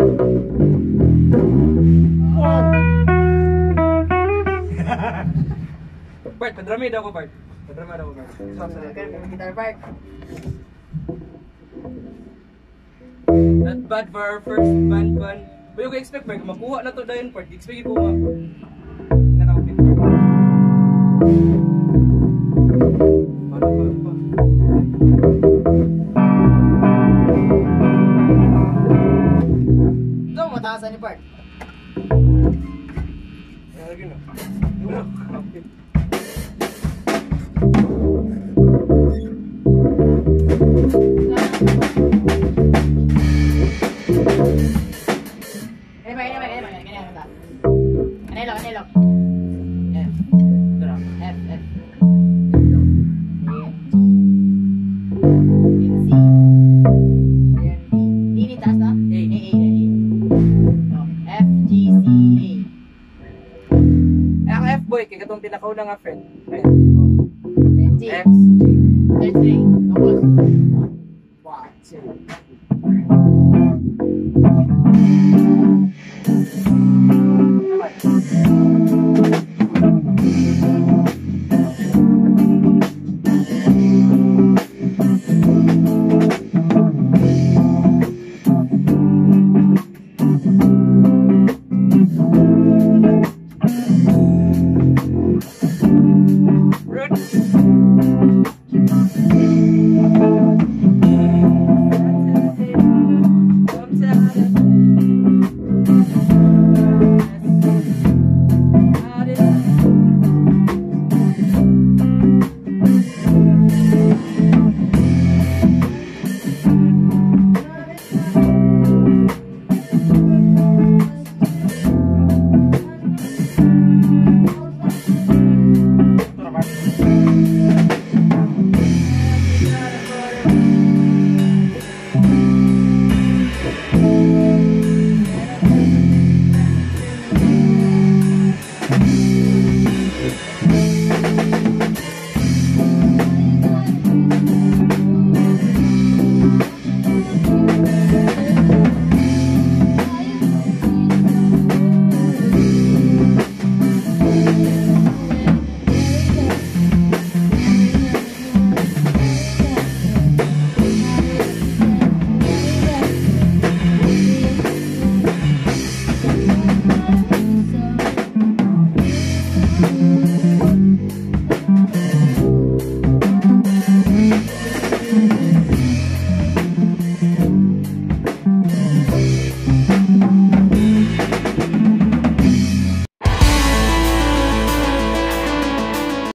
Bart, padramid ako, Bart. Padramid ako, Bart. Guitar part. Not bad for our first band one. Pero ko expect, Bart, makuha na to dayon, Bart. Expect ko nakapit, Bart. Ito, mataasan ni Bart. Lagi na. Kanelo. F. Ini taas na? A. F, G, C, A. Ang F boy, kaya katong pinakauna nga friend. G. F, G. Third string. Focus.